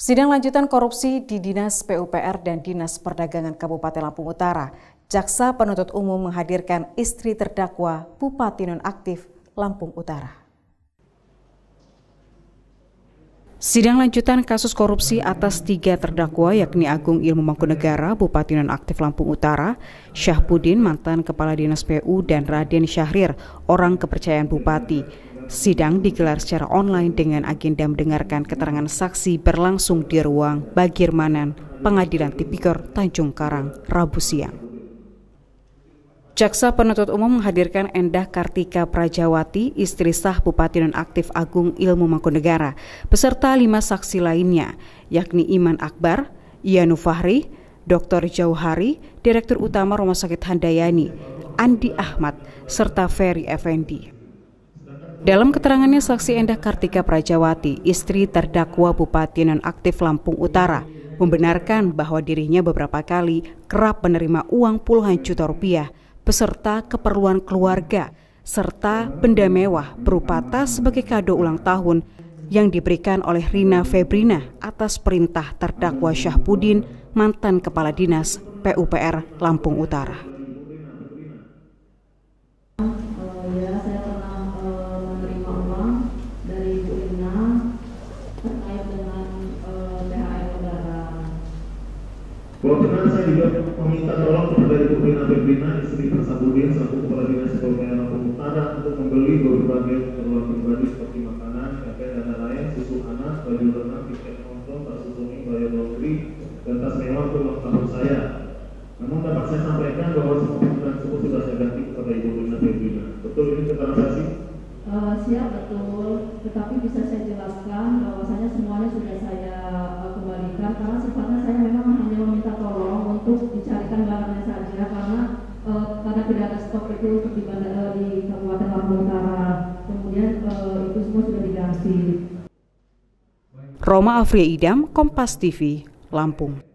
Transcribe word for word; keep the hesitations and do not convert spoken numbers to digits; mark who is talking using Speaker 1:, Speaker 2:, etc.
Speaker 1: Sidang lanjutan korupsi di Dinas P U P R dan Dinas Perdagangan Kabupaten Lampung Utara. Jaksa penuntut umum menghadirkan istri terdakwa Bupati Nonaktif Lampung Utara. Sidang lanjutan kasus korupsi atas tiga terdakwa yakni Agung Ilmu Mangkunegara, Bupati Nonaktif Lampung Utara, Syahpudin, mantan Kepala Dinas P U, dan Raden Syahrir, orang kepercayaan Bupati. Sidang digelar secara online dengan agenda mendengarkan keterangan saksi berlangsung di ruang Bagirmanan, Pengadilan Tipikor Tanjung Karang, Rabu siang. Jaksa penuntut umum menghadirkan Endah Kartika Prajawati, istri sah Bupati Nonaktif Agung Ilmu Mangkunegara, beserta lima saksi lainnya, yakni Iman Akbar, Yanu Fahri, Doktor Jauhari, Direktur Utama Rumah Sakit Handayani, Andi Ahmad, serta Ferry Effendi. Dalam keterangannya, saksi Endah Kartika Prajawati, istri terdakwa Bupati Nonaktif Lampung Utara, membenarkan bahwa dirinya beberapa kali kerap menerima uang puluhan juta rupiah beserta keperluan keluarga serta benda mewah berupa tas sebagai kado ulang tahun yang diberikan oleh Rina Febrina atas perintah terdakwa Syahpudin, mantan Kepala Dinas P U P R Lampung Utara.
Speaker 2: Bahwa benar saya juga meminta tolong kepada Ibu Rina Febrina, istri Syahpudin selaku Kepala Dinas P U P R Lampung Utara untuk membeli berbagai keperluan pribadi seperti makanan, pakaian dan lain-lain, susu anak, baju renang, tiket nonton, tas swimming, bayar laundry, dan tas mewah untuk ulang tahun saya. Namun dapat saya sampaikan bahwa semua permintaan tersebut sudah saya ganti kepada Ibu Rina Febrina. Betul ini keterangan saksi?
Speaker 3: Uh, siap betul, tetapi bisa saya jelaskan bahwasanya semuanya sudah saya uh, kembalikan karena sifatnya saya memang hanya meminta tolong untuk dicarikan barangnya saja karena uh, karena tidak ada stok itu untuk di, uh, di Kabupaten Lampung Utara. Kemudian uh, itu semua sudah diganti.
Speaker 1: Roma Afria Idam, Kompas T V, Lampung.